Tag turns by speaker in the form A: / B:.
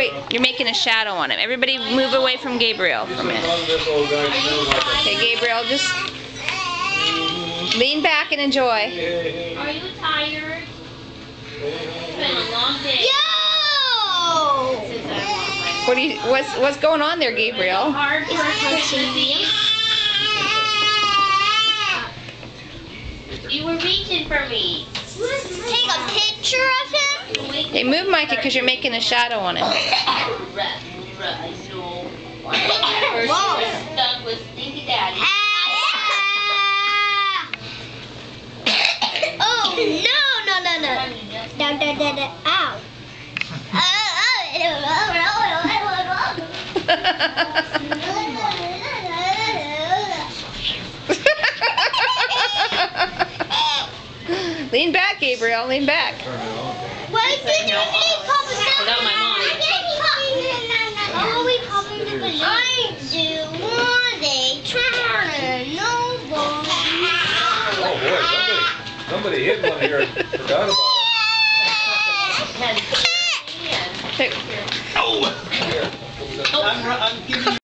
A: Wait, you're making a shadow on him. Everybody move away from Gabriel for a minute. Okay, Gabriel, just lean back and enjoy.
B: Are you tired? It's been a long day.
A: What's going on there, Gabriel?
B: You were reaching for me.
C: Take a picture of him?
A: Hey, move Micah because you're making a shadow on him.
B: Whoa. Stuck with Stinky Daddy.
C: Oh, no. Ow.
A: Lean back, Gabriel. Lean back.
C: Why did you leave Papa?
B: Without my mom.
C: Oh, we Papa I do want a turn. No ball.
D: Oh boy, somebody hit one here and forgot about it.
A: Hey.
D: Here. I'm giving